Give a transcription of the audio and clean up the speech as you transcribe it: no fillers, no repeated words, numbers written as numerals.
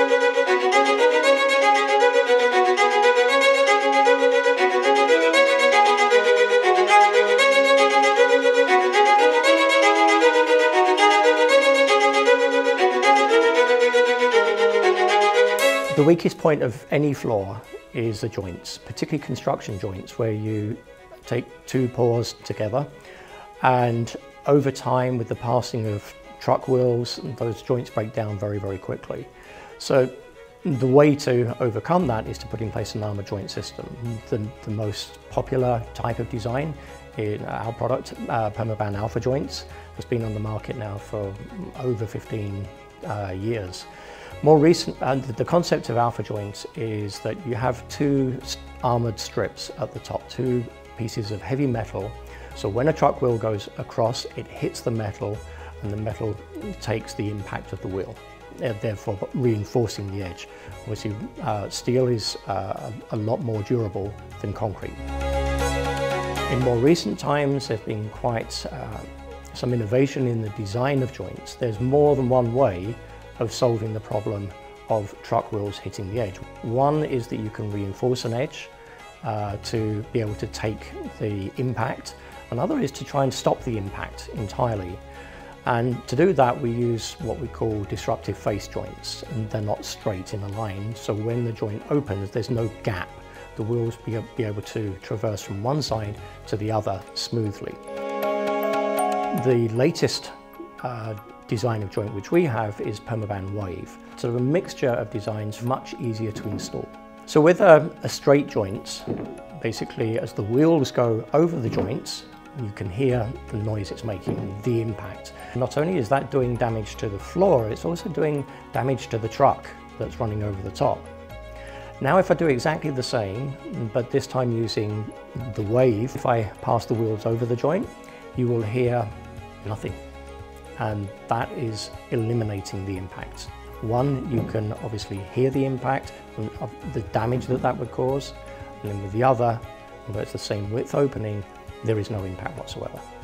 The weakest point of any floor is the joints, particularly construction joints, where you take two pours together, and over time with the passing of truck wheels, those joints break down very, very quickly. So the way to overcome that is to put in place an armoured joint system. The most popular type of design in our product, Permaban Alpha Joints, has been on the market now for over 15 years. More recent, the concept of Alpha Joints is that you have two armoured strips at the top, two pieces of heavy metal. So when a truck wheel goes across, it hits the metal and the metal takes the impact of the wheel, therefore reinforcing the edge. Obviously, steel is a lot more durable than concrete. In more recent times, there's been quite some innovation in the design of joints. There's more than one way of solving the problem of truck wheels hitting the edge. One is that you can reinforce an edge to be able to take the impact. Another is to try and stop the impact entirely. And to do that, we use what we call disruptive face joints, and they're not straight in a line. So when the joint opens, there's no gap. The wheels be able to traverse from one side to the other smoothly. The latest design of joint which we have is Permaban Wave. So a mixture of designs, much easier to install. So with a straight joint, basically as the wheels go over the joints, you can hear the noise it's making, the impact. Not only is that doing damage to the floor, it's also doing damage to the truck that's running over the top. Now if I do exactly the same, but this time using the Wave, if I pass the wheels over the joint, you will hear nothing. And that is eliminating the impact. One, you can obviously hear the impact and the damage that that would cause, and then with the other, although it's the same width opening, there is no impact whatsoever.